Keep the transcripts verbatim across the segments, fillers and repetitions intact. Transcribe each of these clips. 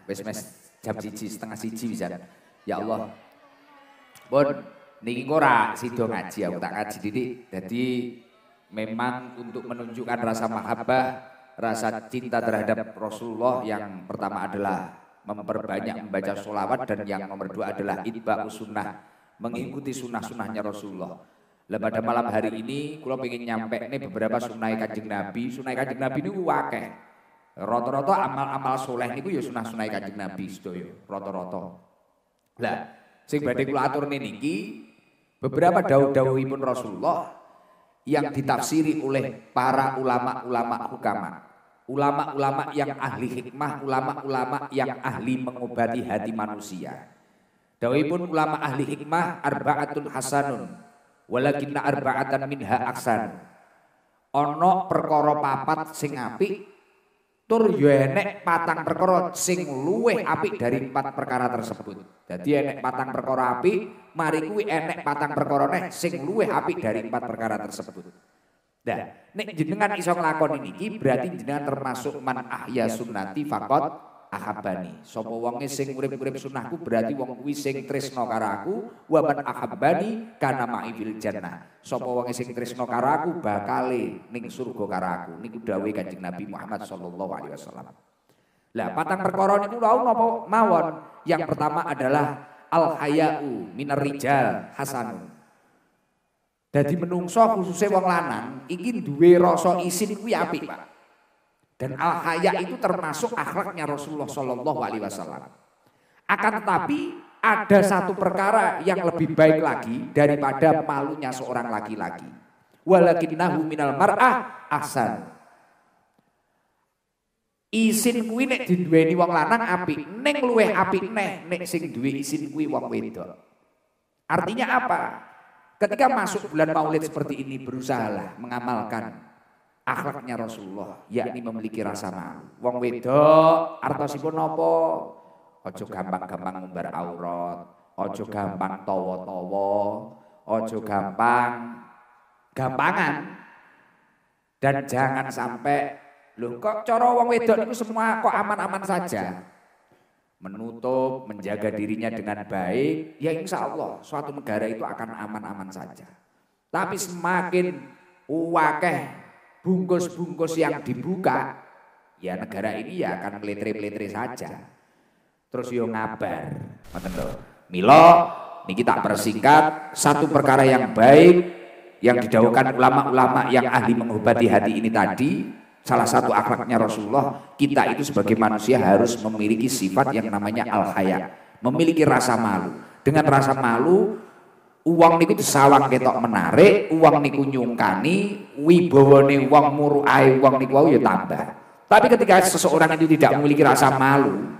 wis mes jam siji setengah siji bisa. Ya Allah. Pun niki ora sida ngaji aku tak ngaji didik. Jadi memang untuk menunjukkan rasa mahabbah, rasa cinta terhadap Rasulullah yang pertama adalah memperbanyak membaca sholawat dan yang nomor dua adalah itba'us sunnah, mengikuti sunnah-sunnahnya Rasulullah. Lah pada malam hari ini kula pengen nyampe nih beberapa sunnah Kanjeng Nabi. Sunnah Kanjeng Nabi niku akeh. Rata-rata amal-amal soleh niku ya sunnah-sunnah Kanjeng Nabi sedaya, rata-rata. Lah sing badhe kula aturne niki beberapa dawuh-dawuhipun Rasulullah yang ditafsiri oleh para ulama-ulama hukama, ulama-ulama yang ahli hikmah, ulama-ulama yang ahli mengobati hati manusia. Dawuhipun ulama ahli hikmah, arba'atun hasanun walakinna arba'atan minha aksan. Ana perkara papat sing apik tur yo enek patang perkara sing luwih apik dari empat perkara tersebut. Jadi enek patang perkara apik, mari kuwi enek patang perkara neh sing luwih apik dari empat perkara tersebut. Nah, nek jenengan iso nglakoni niki berarti jenengan termasuk man ahya sunnati faqat ahabbani. Sapa wonge sing urip-urip sunnahku berarti wong kuwi sing tresna karo aku, wa man ahabbani kana ma'i fil jannah. Sapa wonge sing tresna karo aku bakale ning surga karo aku. Niku dawuhe Kanjeng Nabi Muhammad sallallahu alaihi wasallam. Lah patang perkara niku lha napa mawon? Yang pertama adalah al haya'u minar rijal hasanun. Dadi menungso khususnya wong lanang iki duwe rasa isin kuwi apik, Pak. Dan al haya itu termasuk akhlaknya Rasulullah sallallahu alaihi wasallam. Akan tetapi ada satu perkara yang lebih baik lagi daripada malunya seorang laki-laki. Walakinnahu minal mar'ah ahsan. Isin kuwi nek diduweni wong lanang apik, ning luwih apik neh nek sing duwe isin kuwi wong wedok. Artinya apa? Ketika masuk bulan Maulid seperti ini berusahalah mengamalkan akhlaknya Rasulullah, yakni memiliki rasa malu. Wong wedok artosipun napa? Aja gampang-gampang ngumbar aurat, aja gampang tawa-tawa, aja gampang gampangan. Dan jangan sampai lho kok cara wong wedok itu semua kok aman-aman saja. Menutup, menjaga dirinya dengan baik, ya insya Allah suatu negara itu akan aman-aman saja. Tapi semakin wakeh bungkus-bungkus yang dibuka, ya negara ini ya akan meletre-meletre saja. Terus yo ngabar, ngoten lho. Mila niki tak persingkat, satu perkara yang baik yang didhawuhkan ulama-ulama yang ahli mengobati hati ini tadi, salah satu akhlaknya Rasulullah, kita itu sebagai manusia harus memiliki sifat yang namanya al-haya, memiliki rasa malu. Dengan rasa malu, uang niku disawang ketok menarik, uang niku nyungkani, wibawane wong muruae wong niku wau ya tambah. Tapi ketika seseorang itu tidak memiliki rasa malu,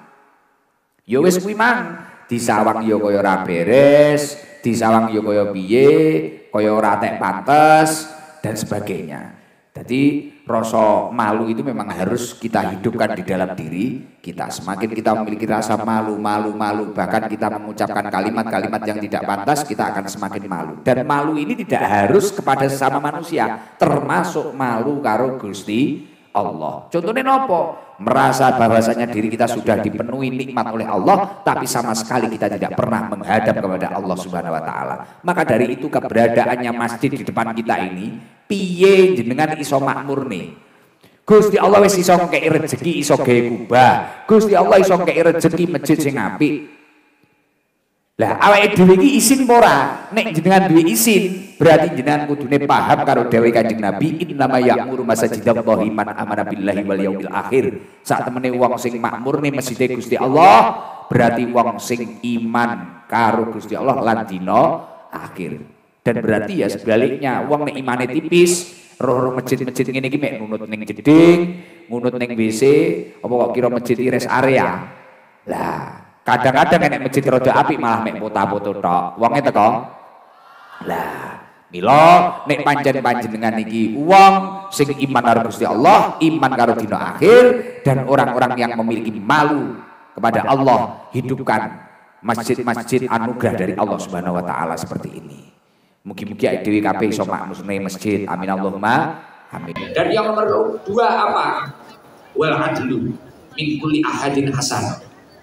ya wis kuwi mang disawang ya kaya ora beres, disawang ya kaya piye, kaya ora tek pantes dan sebagainya. Jadi rasa malu itu memang harus kita hidupkan di dalam diri kita. Semakin kita memiliki rasa malu, malu, malu, bahkan kita mengucapkan kalimat-kalimat yang tidak pantas, kita akan semakin malu. Dan malu ini tidak harus kepada sesama manusia, termasuk malu karo Gusti Allah. Contohnya nopo? Merasa bahwasanya diri kita sudah dipenuhi nikmat oleh Allah, tapi sama sekali kita tidak pernah menghadap kepada Allah Subhanahu wa taala. Maka dari itu keberadaannya masjid di depan kita ini, piye jenengan iso makmur nih. Gusti Allah wis iso ngekeki rezeki iso gawe kubah. Gusti Allah iso ngekeki rezeki masjid sing apik. Lah awake dhewe iki isin ora? Nek jenengan duwe isin, berarti jenengan kudune paham karo dawuh Kanjeng Nabi, innama ya'muru masajidallahi man amana billahi wal yaumil akhir. Sak temene wong sing makmur ning masjid Gusti Allah, berarti wong sing iman karo Gusti Allah lan dina akhir. Dan berarti ya sebaliknya, wong nek imane tipis, roh-roh masjid-masjid ngene iki mek nunut ning jeding, ngunut ning W C, apa kok kira masjid rest area. Lah kadang-kadang nek masjid rada apik malah mek foto-foto tok. Wonge teko. Lah, mila nek pancen panjenengan iki wong sing iman karo Gusti Allah, iman karo dina akhir dan orang-orang yang memiliki malu kepada Allah, hidupkan masjid-masjid anugerah dari Allah Subhanahu wa taala seperti ini. Mugi-mugi dhewe kabeh iso makmurne masjid. Amin Allahumma amin. Dan yang nomor dua apa? Wal adlu min kulli ahadin hasan.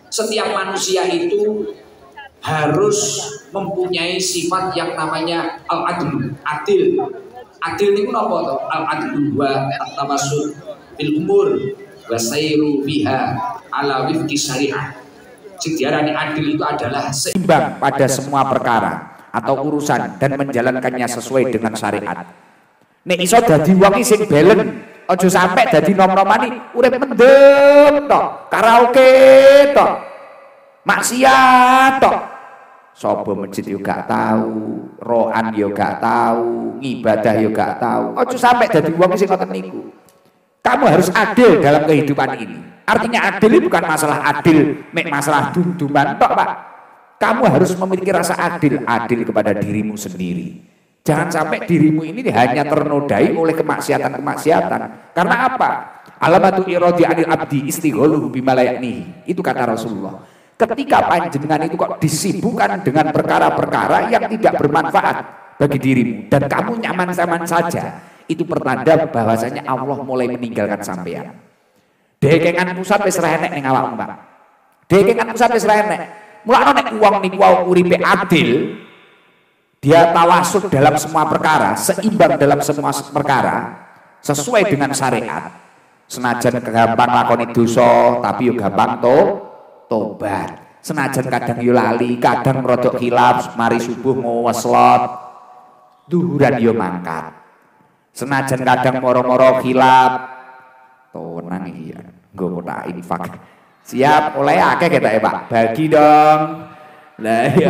Setiap manusia itu harus mempunyai sifat yang namanya al-adl, adil. Adil itu apa tuh? Al-adlu wa at-tawassul fil umur wa sayru biha ala wifqi syariah. Sing diarani adil itu adalah seimbang pada semua perkara atau urusan dan menjalankannya sesuai dengan syariat. Nek iso dadi wong sing belen, aja sampe dadi nom-nomani urip mendem tok, karaoke tok, maksiat tok. Sopo masjid yo gak tahu, rohan yo gak tahu, ngibadah yo gak tahu. Aja sampe dadi wong sing ngoten niku. Kamu harus adil dalam kehidupan ini. Artinya adil itu bukan masalah adil, mek masalah dunduman tok, Pak. Kamu harus memiliki rasa adil, adil kepada dirimu sendiri. Jangan sampai dirimu ini hanya ternodai oleh kemaksiatan-kemaksiatan. Karena apa? Alamatu iradi anil abdi istigholuhu bimalayaknihi. Itu kata Rasulullah. Ketika panjenengan itu kok disibukkan dengan perkara-perkara yang tidak bermanfaat bagi dirimu dan kamu nyaman-nyaman saja, itu pertanda bahwasanya Allah mulai meninggalkan sampean. Dekengan pusat wis ra enek ning awakmu, Pak. Dekengan pusat wis ra enek. Mulane nek wong niku uripe adil, dia tawasul dalam semua perkara, seimbang dalam semua perkara, sesuai dengan syariat. Senajan gampang lakoni dosa, tapi yo gampang to tobat. Senajan kadang yo lali, kadang rodok khilaf, mari subuh mau weslot, duhuran yo mangkat. Senajan kadang moro-moro khilaf, tonang iya, nggo kotak infak. Siap, mulai akeh kita ya Pak, bagi dong. Lah ya.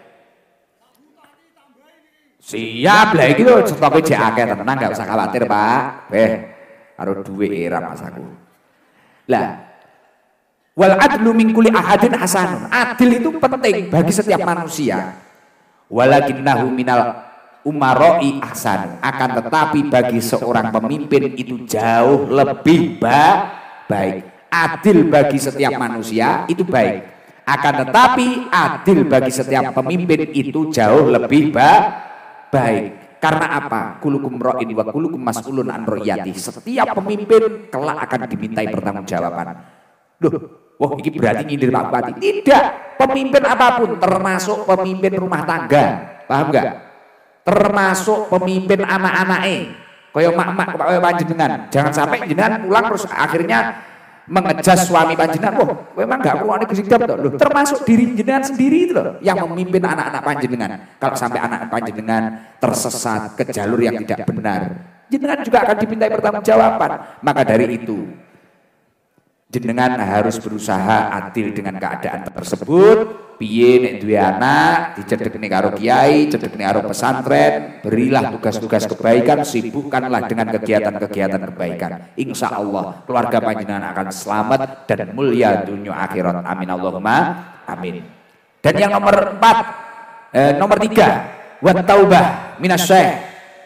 Siap lah iki lho stoke jek akeh tenang, enggak usah khawatir Pak. Beh, karo duwe era masaku. Lah wal adlu min kulli ahadin hasanun. Adil itu penting bagi setiap manusia. Walakinnahu minal umaroi ahsan. Akan tetapi bagi seorang pemimpin itu jauh lebih ba baik. Adil bagi setiap manusia itu baik. Akan tetapi adil bagi setiap pemimpin itu jauh lebih ba baik. Karena apa? Kulukum ra'in wa kulukum mas'ulun an ra'iyati. Setiap pemimpin kelak akan dimintai pertanggungjawaban. Loh, wah ini berarti nyindir Pak Bupati. Tidak, pemimpin apapun termasuk pemimpin rumah tangga, paham enggak? Termasuk pemimpin anak-anaknya, kaya mak-mak kaya panjenengan. Jangan sampai jenengan pulang terus akhirnya mengejas suami panjenengan. Wah, memang enggak perlu kesidap toh. Loh, termasuk diri jenengan sendiri itu loh yang memimpin anak-anak panjenengan. Kalau sampai anak panjenengan tersesat ke jalur yang tidak benar, jenengan juga akan dimintai pertanggungjawaban. Maka dari itu jenengan harus berusaha adil dengan keadaan tersebut. Piye nek duwe anak dicedhekne karo kiai, cedhekne karo pesantren, berilah tugas-tugas kebaikan, sibukkanlah dengan kegiatan-kegiatan kebaikan. Insya Allah keluarga panjenengan akan selamat dan mulia dunia akhirat. Amin Allahumma amin. Dan yang nomor empat, eh, nomor tiga, wat taubah minasyaih.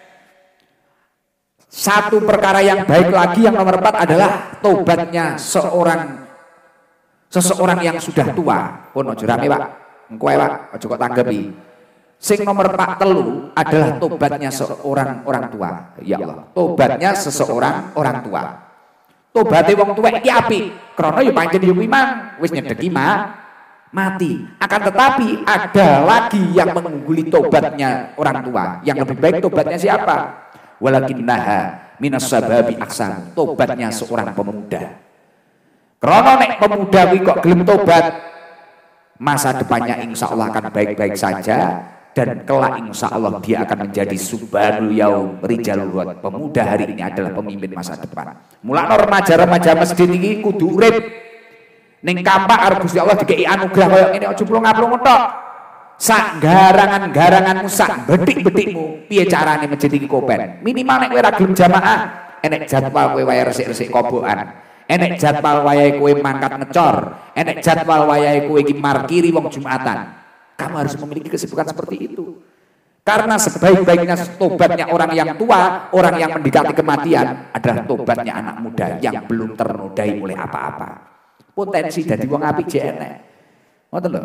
Satu perkara yang baik lagi yang nomor empat adalah tobatnya seorang seseorang yang sudah tua. Pun ojo rame Pak, engko Pak, ojo kok tanggapi. Sing nomor empat telu adalah tobatnya seorang orang tua. Ya Allah, tobatnya seseorang orang tua. Tobate wong tuwek iki apik, krana ya pancen yo memang wis nyedeki mah mati. Akan tetapi ada lagi yang mengungguli tobatnya orang tua. Yang lebih baik tobatnya siapa? Walakinnaha minas sababi aksan. Tobatnya seorang pemuda. Karena nek pemuda kuwi kok gelem tobat, masa depannya insya Allah akan baik-baik saja dan kelak insya Allah dia akan menjadi subhanul yaum rijalul ghad. Pemuda hari ini adalah pemimpin masa depan. Mulane remaja-remaja masjid iki kudu urip ning kampak karo Gusti Allah dikei anugerah koyo ngene, aja plong-plong tok. Sak garangan-garanganmu, sak betik-betikmu, piye carane masjid iki kopen. Minimal nek kowe ora gelem jamaah, enek jadwal kowe wae resik-resik kobokan. Enek jadwal wayahe kowe mangkat ngecor, enek jadwal wayahe kowe iki markiri wong Jumatan. Kamu harus memiliki kesibukan seperti itu. Karena sebaik-baiknya tobatnya orang yang tua, orang yang mendekati kematian adalah tobatnya anak muda yang belum ternodai oleh apa-apa. Potensi dadi wong apik jek enek. Ngoten lho.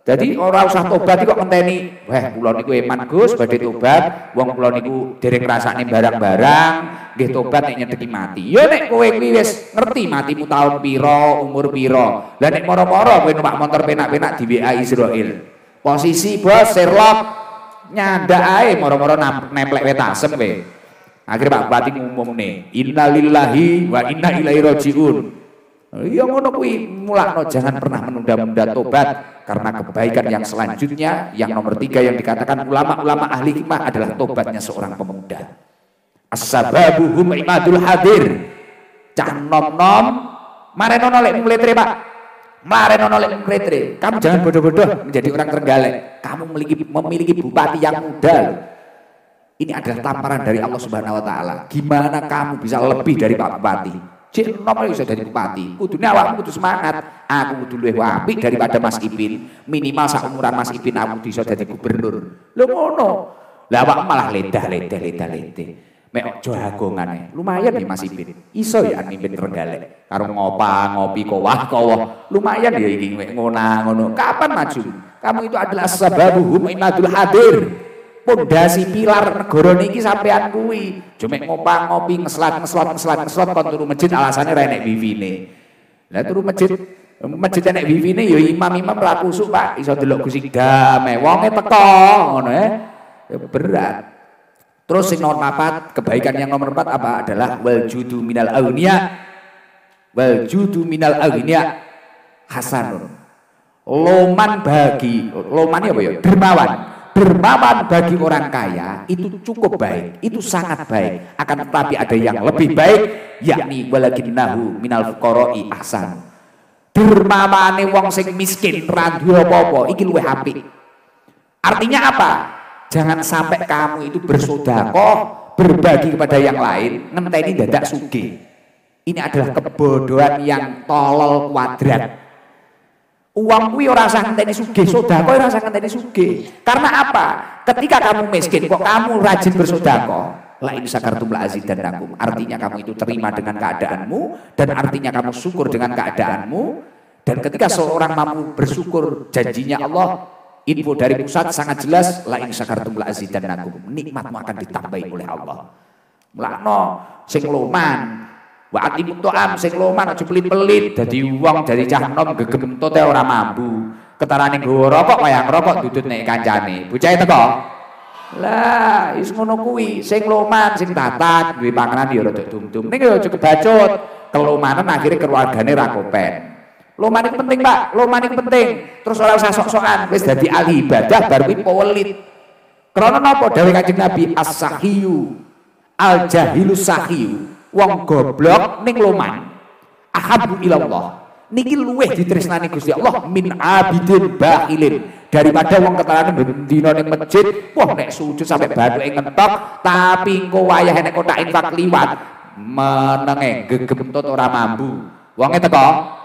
Jadi ora usah tobat kok ngenteni, wah kula niku eman Gus badhe tobat, wong kula niku dereng ngrasakne barang-barang, nggih tobat nek nyedeki mati. Ya nek kowe kuwi wis ngerti matimu tahun pira, umur pira. Lah nek moro-moro kowe numpak motor penak-penak di W A Israel. Posisi bos Sherlock nyandak ae moro-moro nemplek wetasem kowe. Akhire Pak Bupati ngumumne, innalillahi wa inna ilaihi rajiun. Ya ngono kuwi mulakno jangan pernah menunda-nunda tobat karena kebaikan yang selanjutnya yang nomor tiga yang dikatakan ulama-ulama ahli hikmah adalah tobatnya seorang pemuda. As-sababu hum imadul hadir. Cah nom-nom marenono lek mletre Pak. Marenono lek mletre. Kamu jangan bodoh-bodoh menjadi orang Trenggalek. Kamu memiliki memiliki bupati yang muda loh. Ini adalah tamparan dari Allah Subhanahu wa taala. Gimana kamu bisa lebih dari Pak Bupati? Cik nomor bisa dari bupati. Kudune awakmu kudu semangat. Aku kudu luwih apik daripada Mas Ipin. Minimal saumuran Mas Ipin aku bisa jadi gubernur. Lho ngono. Lah awak malah ledah-ledah ledah-ledah. Mek aja agongane. Lumayan ya Mas Ipin. Iso ya mimpin Trenggalek. Karo ngopa, ngopi kowah-kowah. Lumayan ya iki mek ngono-ngono. Kapan maju? Kamu itu adalah sababuhum imadul hadir. Pondasi pilar negara niki sampean kuwi. Cuma ngopang ngopi ngeslat ngeslot ngeslat ngeslot kon turu masjid alasane ra enek wifi-ne. Lah turu masjid masjid enek wifi-ne ya imam-imam ra kusuk Pak, iso delok gusigdame. Wonge teko ngono ya. Berat. Terus sing nomor empat, kebaikan yang nomor empat apa adalah wal judu minal aghnia. Wal judu minal aghnia hasanun. Loman bagi, loman apa ya? Dermawan. Dermawan bagi orang kaya itu cukup baik, itu sangat baik. Akan tetapi ada yang lebih baik, yakni walakinnahu minal fuqara'i ahsan. Dermawane wong sing miskin ra duwe apa-apa iki luwih apik. Artinya apa? Jangan sampai kamu itu bersedekah, berbagi kepada yang lain, ngenteni dadak sugih. Ini adalah kebodohan yang tolol kuadrat. Uang kuwi ora usah ngenteni sugih, sedekah ora usah ngenteni sugih. Karena apa? Ketika kamu miskin kok kamu rajin bersedekah, la in syakartum la azidannakum. Artinya kamu itu terima dengan keadaanmu dan artinya kamu syukur dengan keadaanmu. Dan ketika seorang mampu bersyukur, janjinya Allah, info dari pusat sangat jelas, la in syakartum la azidannakum. Nikmatmu akan ditambahi oleh Allah. Mulakno sing loman wa atimu to'am sing loman aja pelit-pelit dadi wong dari cah nom gegem entote ora mampu ketarane nggawa rokok kaya ngrokok dudut nek kancane bocahe teko lah wis ngono kuwi sing loman sing tatat duwe panganan ya rada dum-dum ning ya aja kebacut kelomanan akhire keluargane ra kopen. Loman iku penting Pak, loman iku penting terus ora usah sok-sokan wis dadi ahli ibadah baru kuwi pewelit. Krana napa dawuh Kanjeng Nabi as-sahiyu al-jahilu sahiyu. Wong goblok ning loman ahabbu ilallah niki luweh ditresnani Gusti Allah min abidin bakhilin daripada wong ketarane bendina ning masjid wah nek sujud sampai bathuke ngentok tapi engko wayah nek kotak infak liwat menenge gegem entut ora mambu wonge teko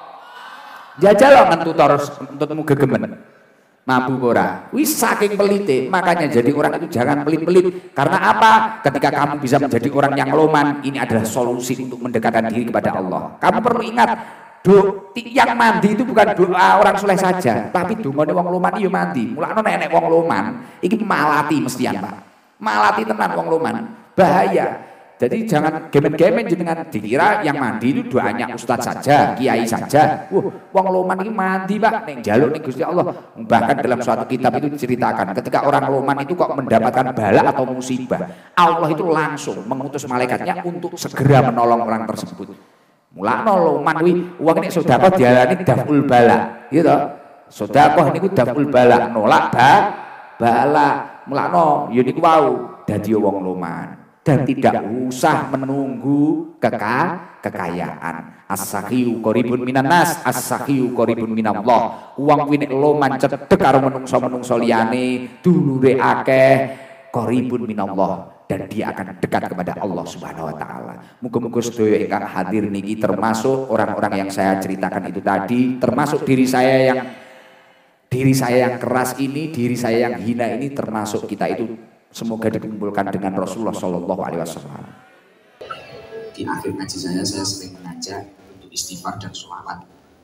jajal ngentut terus entutmu gegemen mampu ora wis saking pelite makanya jadi orang itu jangan pelit-pelit karena apa ketika kamu bisa menjadi orang yang loman ini adalah solusi untuk mendekatkan diri kepada Allah. Kamu perlu ingat do yang mandi itu bukan doa orang soleh saja tapi dongane wong loman iya mandi mulakno nek wong loman iki malati mestian Pak malati tenan wong loman bahaya. Jadi jangan gemen-gemen jenengan dikira yang mandi itu doanya ustadz saja, kiai saja. Wah, wong loman ini mandi Pak, ning jaluk ning Gusti Allah. Bahkan dalam suatu kitab itu diceritakan ketika orang loman itu kok mendapatkan bala atau musibah, Allah itu langsung mengutus malaikatnya untuk segera menolong orang tersebut. Mulakno loman kuwi wong nek sedekah diarani daful bala, gitu. Sedekah niku daful bala, nolak ba bala. Mulakno ya niku wau dadi wong loman. Dan tidak usah menunggu keka kekayaan. As-sakhiyu qaribun minan nas, as-sakhiyu qaribun minallah. Wong kuwi nek loman cedhek karo menungso-menungso liyane, dulure akeh, qaribun minallah dan dia akan dekat kepada Allah Subhanahu wa taala. Muga-muga sedaya ingkang hadir niki termasuk orang-orang yang saya ceritakan itu tadi, termasuk diri saya yang diri saya yang keras ini, diri saya yang hina ini termasuk kita itu. Semoga dikumpulkan dengan Rasulullah Shallallahu Alaihi Wasallam. Di akhir ngaji saya, saya sering mengajak untuk istighfar dan sholawat.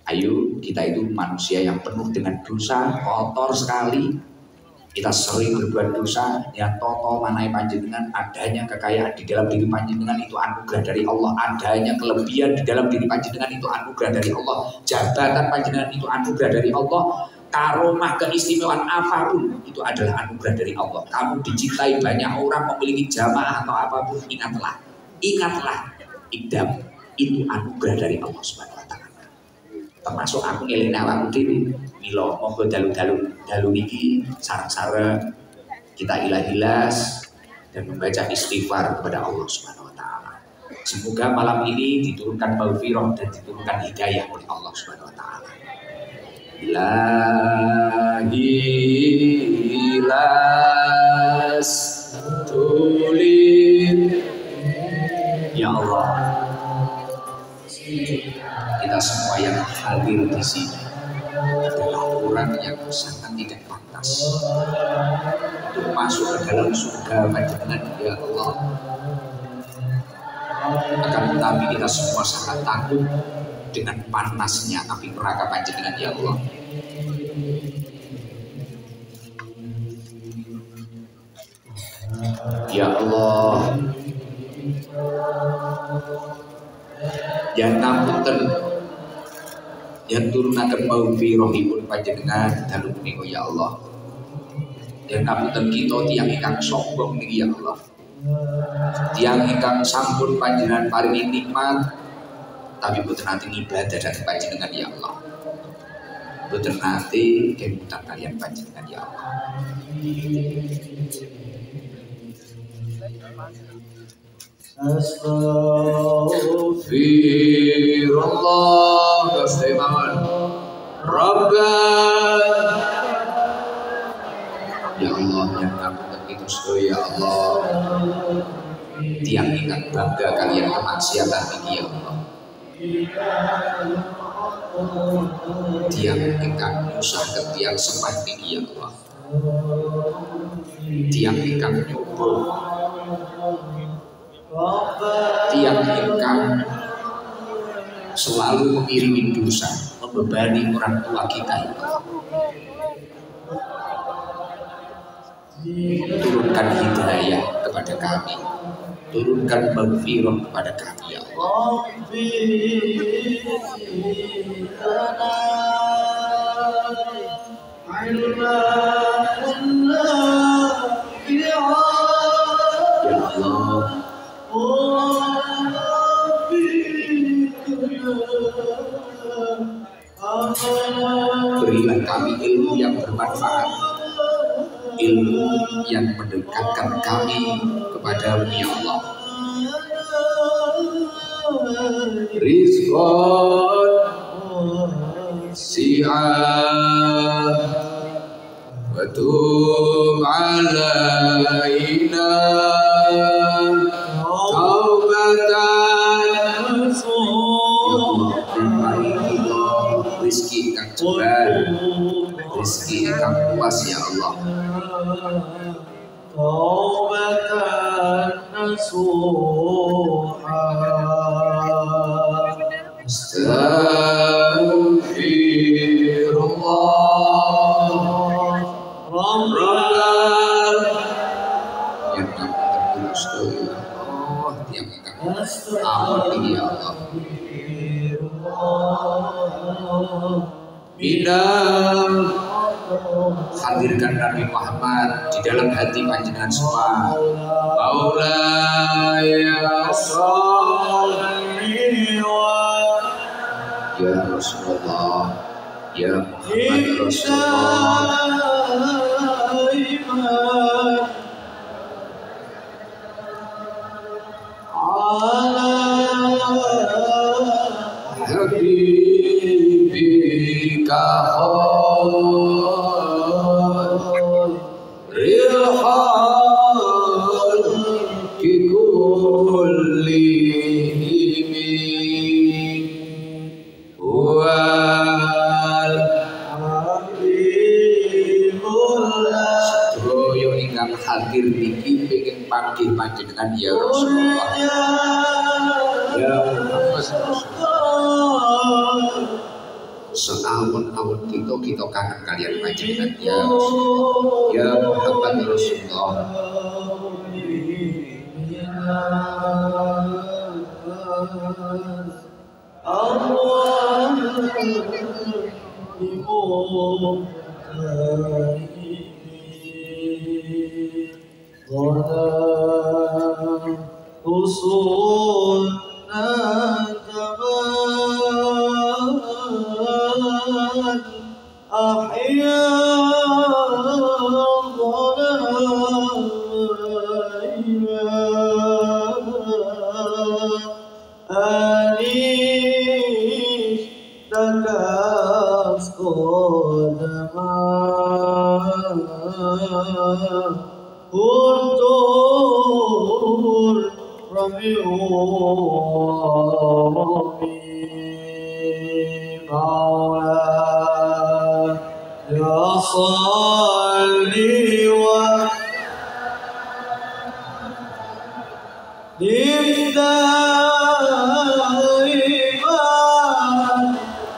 Ayo, kita itu manusia yang penuh dengan dosa, kotor sekali. Kita sering berbuat dosa. Ya toto manai panjenengan, adanya kekayaan di dalam diri panjenengan itu anugerah dari Allah. Adanya kelebihan di dalam diri panjenengan itu anugerah dari Allah. Jabatan panjenengan itu anugerah dari Allah. Karomah keistimewaan apapun itu adalah anugerah dari Allah. Kamu dicintai banyak orang, memiliki jamaah atau apapun, ingatlah, ingatlah, idam itu anugerah dari Allah Subhanahu Wa Taala. Termasuk aku ngeling awakku dhewe mila monggo dalu-dalu dalu niki sareng-sareng kita ilah-ilas dan membaca istighfar kepada Allah Subhanahu Wa Taala. Semoga malam ini diturunkan maghfirah dan diturunkan hidayah oleh Allah Subhanahu Wa Taala. Ilahilas tulir ya Allah, kita semua yang hadir di sini adalah orang yang sangat tidak pantas untuk masuk ke dalam surga panjenengan ya Allah. Akan tetapi kita semua sangat takut dengan panasnya api neraka panjenengan ya Allah. Ya Allah, yang ngapunten yang turunaken maghfirahipun panjenengan dalu menika ya Allah. Yang ngapunten kita tiyang ingkang sombong niki ya Allah. Tiyang ingkang sampun panjenengan paringi nikmat tapi boten nate ibadah dhateng panjenengan ya Allah. Boten nate kemutan kalian panjenengan ya Allah. Astaghfirullah Gustiman Rabbana ya Allah yang ngapunten itu sedaya ya Allah. Tiang ingkang bangga kalian kemaksiatan niki ya Allah. Tiang ingkang nyusahaken tiang sembah niki ya Allah. Tiang ingkang nyoba, tiang ingkang selalu mengirimi dosa, membebani orang tua kita ya Allah. Turunkan hidayah kepada kami, turunkan maghfirah kepada kami ya Allah. Ya Allah, berilah kami ilmu yang bermanfaat, ilmu yang mendekatkan kami kepada-Mu ya Allah. Rizqan si'ah wa tub alaina taubatan ya Allah, paringi rezeki kang jembar, rezeki kang luas ya Allah. Taubatan nasuha Astaghfirullah Rabbana yang kami tertulus ya Allah, yang kami amati ya Allah. Bidang hadirkan Nabi Muhammad di dalam hati panjenengan semua. Maulaya sholli wa ya Rasulullah ya Muhammad Rasulullah habibika hadir niki pengen panggil panjenengan ya Rasulullah ya Muhammad Rasulullah seawun-awun kita kita kangen kalian panjenengan ya ya Muhammad Rasulullah. usul Kuntur Rabi'u Maula Ya Salli wa Dimdaiman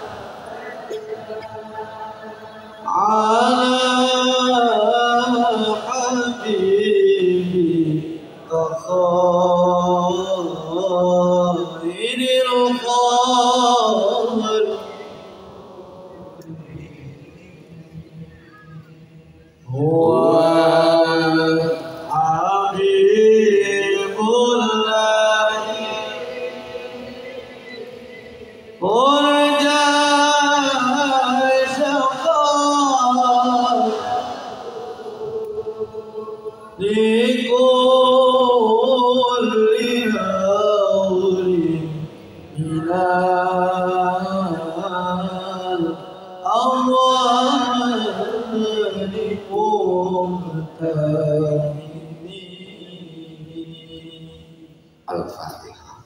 Al-Fatihah.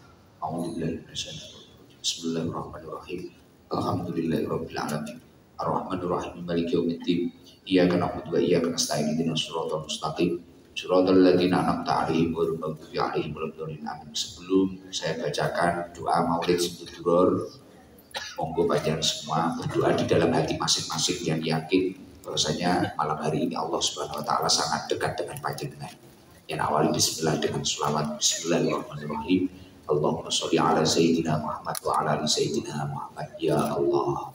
Bismillahirrahmanirrahim. Alhamdulillahirabbil alamin. Ar-Rahmanir-Rahim. Maliki yaumiddin. Iyyaka na'budu wa iyyaka nasta'in. Ihdinas siratal mustaqim. Shiratal ladzina an'amta 'alaihim ghairil maghdubi 'alaihim waladdallin. Amin. Sebelum saya bacakan doa Maulid Sumber, monggo panjenengan semua berdoa di dalam hati masing-masing yang yakin bahwasanya malam hari ini Allah Subhanahu wa taala sangat dekat dengan panjenengan. Yang awali bismillah dengan selawat. Bismillahirrahmanirrahim. Allahumma sholli ala sayyidina Muhammad wa ala ali sayyidina Muhammad ya Allah.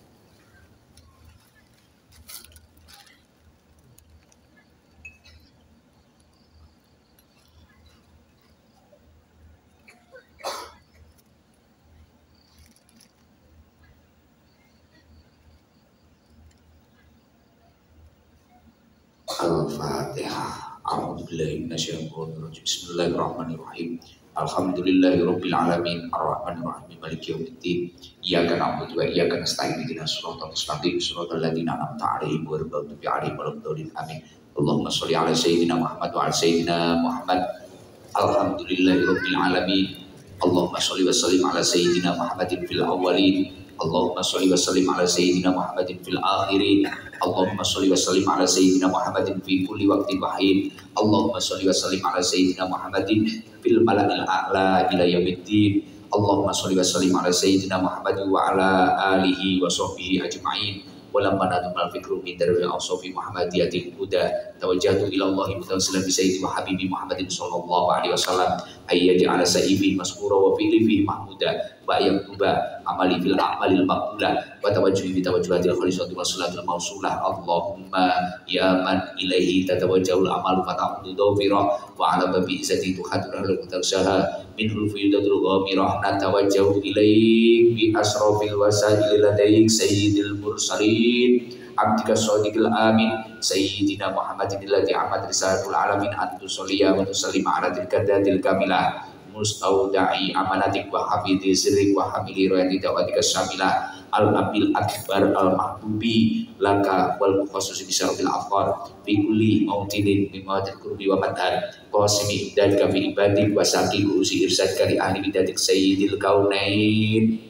Al-Fatihah. A'udzubillahi minasyaitonir rajim. Bismillahirrahmanirrahim. Alhamdulillahirabbil alamin. Ar-Rahmanir-Rahim. Maliki yaumiddin. Iyyaka na'budu wa iyyaka nasta'in. Ihdinas siratal mustaqim. Shiratal ladzina an'amta 'alaihim ghairil maghdubi 'alaihim waladdallin. Amin. Allahumma sholli ala sayyidina Muhammad wa ala sayyidina Muhammad. Alhamdulillahirabbil alamin. Allahumma sholli wa sallim ala sayyidina Muhammadin fil awwalin. Allahumma sholli wa sallim ala sayyidina Muhammadin fil akhirin. Allahumma sholli wa sallim ala sayyidina Muhammadin fi kulli waqtin wa hin. Allahumma sholli wa sallim ala sayyidina Muhammadin fil mala'il a'la ila yaumiddin. Allahumma sholli wa sallim ala sayyidina Muhammadin wa ala alihi wa sahbihi ajma'in. Walamma nadumul fikru min darwi awsafi Muhammadiyatil huda tawajjahtu ila Allah mutawassilan bi sayyidi wa habibi Muhammadin sallallahu alaihi wasallam ayyaj'ala sa'ibi masmura wa fi'li fihi mahmuda wa yaktuba amali fil a'malil maqbulah wa tawajjuhi bi tawajjuhatil khalisati wa salatul mausulah. Allahumma ya man ilaihi tatawajjahul amalu fata'udu dawfira wa ala babi izzati tuhadur al mutarsaha minhul fiyudatul ghamirah natawajjahu ilaik bi asrafil wasail ladaik sayyidil mursalin abdika shadiqil amin sayyidina Muhammadin alladhi amat risalatul alamin antu sholliya wa tusallim ala tilkadatil kamilah mustauda'i amanatik wa hafidhi sirrik wa hamili royati dawatika syamilah al-abil akbar al-mahbubi laka wal mukhasus bisarfil afkar fi kulli mautinin bimawatil kurbi wa madhan qasimi dan kafi ibadik wa saki usi irsad kali ahli bidatik sayyidil kaunain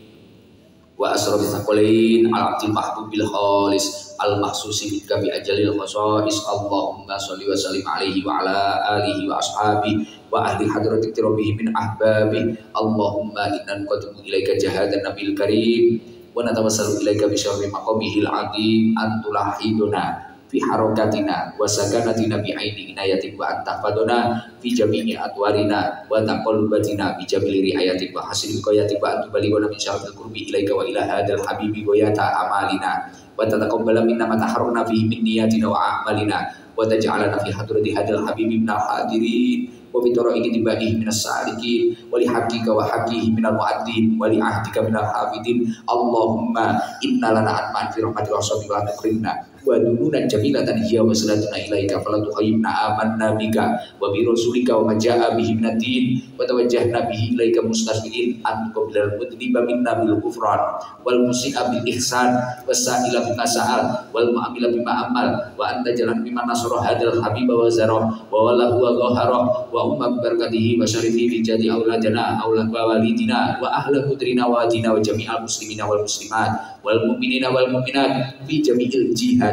wa asrafil thaqalain al-abdil mahbubil khalis al-mahsusi bika bi ajalil khasais. Allahumma sholli wa sallim alaihi wa ala alihi wa ashabi wa ahli hadratik rabbihi min ahbabi. Allahumma inna nuqaddimu ilaika jahadan nabil karim wa natawassalu ilaika bi syarri maqamihil azim an tulahiduna fi harakatina wa sakanatina bi aini inayatik wa antahfaduna fi jami'i atwarina wa taqallubatina bi jamili riayatik wa hasil biqayatik wa antubalighuna min syarril qurbi ilaika wa ila hadal habibi goyata amalina wa tataqabbala minna ma taharruna fihi min niyatina wa a'malina wa taj'alana fi hadrati hadal habibi minal hadirin wa bi taraiki tibaihi minas salikin wa li haqqika wa haqqihi minal mu'addin wa li ahdika minal hafidin Allahumma inna lana atman fi rahmatika wa sabika wa takrimna wa dununan jamilatan hiya wa salatuna ilaika fala tukhayyibna amanna bika wa bi rasulika wa majaa bihi minad din wa tawajjahna bihi ilaika mustasbihin an qabilal mudniba minna bil ghufran wal musi'a bil ihsan was sa'ila bima sa'al wal mu'amila bima amal wa anta jalan bima nasara hadal habiba wa zarah wa wala huwa ghahara wa umma barakatihi wa syarifi fi jadi auladana aulad wa walidina wa ahla putri wa dina wa jami'al muslimina wal muslimat wal mu'minina wal mu'minat fi jami'il jihad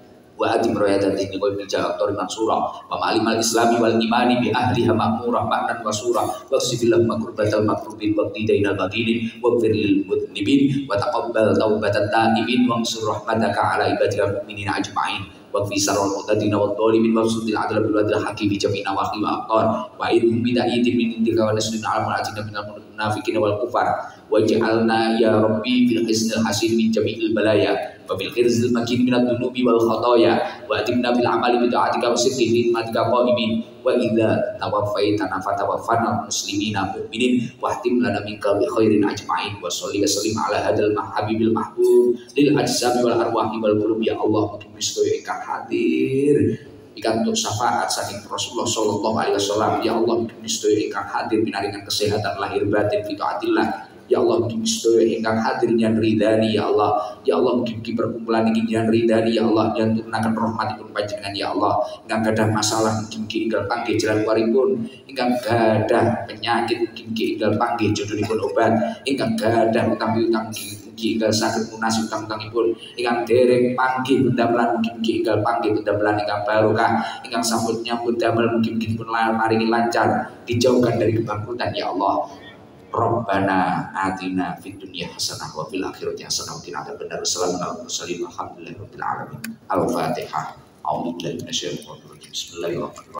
wa atim royatan dini wa bijak aktor mansura wa ma'alimal islami wal imani bi ahliha ma'murah ba'dan wa surah wa sifillah makurbatal makrubin wa qtidainal batinin wa firlil mudnibin wa taqabbal taubatan ta'ibin wa ansur rahmataka ala ibadika mu'minina ajma'in wa fi sarwal mu'tadina wa dhalimin wa sudil adla bil adla hakim bi jami'ina wa akhli wa aqtar wa idhum bida'idin min indika wa nasrina ala al-ajina minal munafiqina wal kufar waj'alna ya rabbi fil hisnil hasin min jami'il balaya wa bil khirzil makin minad dunubi wal khataya wa atimna bil amali bi ta'atika wa sidqi fi khidmatika qaimin wa idza tawaffaitana fatawaffana muslimina mu'minin wa ahtim lana minka bi khairin ajma'in wa sholli wa sallim ala hadal habibil mahbub lil ajsami wal arwahi wal qulubi ya Allah mungkin mistoyo ingkang hadir ikan untuk syafaat saking Rasulullah sallallahu alaihi wasallam ya Allah mungkin mistoyo ingkang hadir binaringan kesehatan lahir batin fi taatillah ya Allah mungkin mistoyo ingkang hadir nyan ridani ya Allah ya Allah mungkin perkumpulan iki nyan ridani ya Allah yang turunaken rahmatipun panjenengan ya Allah ingkang gadah masalah mungkin ingkang panggih jalan waripun ingkang gadah penyakit mungkin ingkang panggih jodhonipun obat ingkang gadah utang-utang mugi ingkang saged munasi utang-utangipun ingkang dereng panggih bendamelan mugi ingkang panggih bendamelan ingkang barokah ingkang sampun nyambut damel mugi pun maringi lancar dijauhkan dari kebangkrutan ya Allah Rabbana atina fid dunya hasanah wa fil akhirati hasanah wa qina adzabannar. Assalamualaikum warahmatullahi wabarakatuh. Al-Fatihah. A'udzu billahi minasyaitonir rajim. Bismillahirrahmanirrahim.